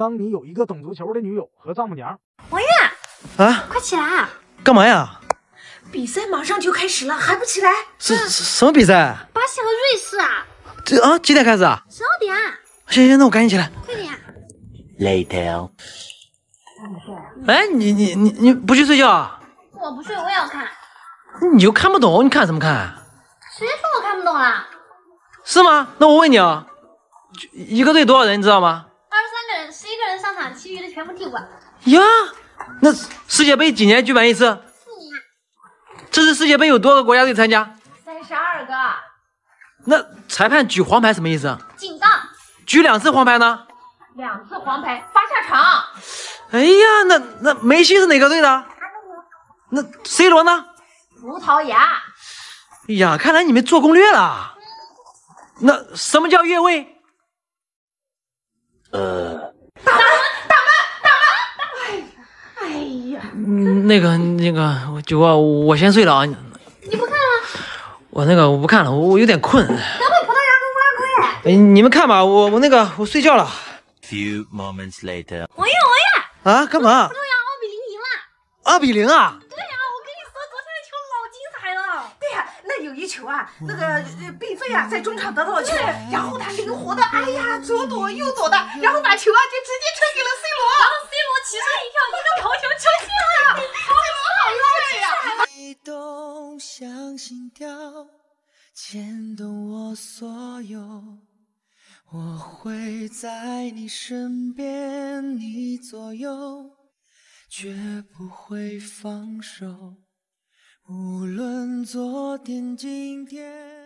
当你有一个懂足球的女友和丈母娘。 王爷啊， 快起来！ 干嘛呀？ 比赛马上就开始了，还不起来？ 什么比赛？ 巴西和瑞士啊！ 几点开始啊 12点。 行，那我赶紧起来。 快点。 Later。 哎，你不去睡觉啊？ 我不睡，我也要看。 你又看不懂，你看什么看？ 谁说我看不懂了？ 是吗？那我问你啊，一个队多少人，你知道吗 23个人，11个人上场，其余的全部替补。 呀，那世界杯几年举办一次？4 年。 这次世界杯有多个国家队参加 ？32个。 那裁判举黄牌什么意思？ 警告。 举2次黄牌呢 ？2次黄牌，罚下场。 哎呀，那梅西是哪个队的？那 C 罗呢？ 葡萄牙。 哎呀，看来你们做攻略了。那什么叫越位？ 打门！哎呀， 那个，我先睡了啊。 你不看了？ 我不看了，我有点困。 等会葡萄牙跟乌拉圭。 哎，你们看吧，我睡觉了。 Few moments later。 王爷， 啊，干嘛？ 葡萄牙2比0赢了。 2比0啊？ 对呀，我跟你说，昨天的球老精彩了。 对呀，那有一球啊，那个毕飞啊，在中场得到了球，然后他灵活的，哎呀，左躲右躲的，然后把球啊就直接传给了 C 罗， 然后 C 罗起身一跳，一个头球球进了。 C 罗好帅呀！ 悸动像心跳，牵动我所有。我会在你身边，你左右，绝不会放手。无论昨天今天。